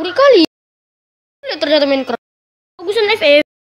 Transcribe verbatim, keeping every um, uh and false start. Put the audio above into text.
kali. Lihat ternyata main keras. Bagusan F F.